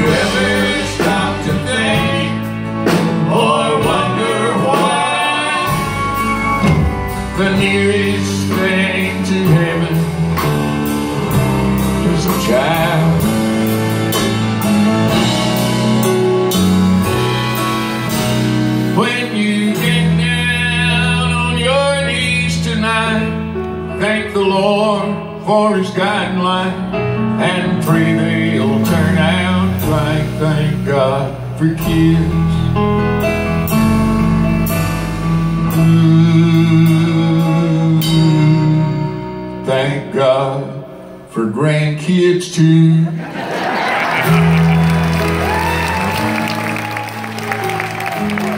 ever stop to think or wonder why the nearest thing to heaven is a child? When you get down on your knees tonight, thank the Lord for His guiding light, and pray they'll turn out right. Thank God for kids. Thank God for grandkids too.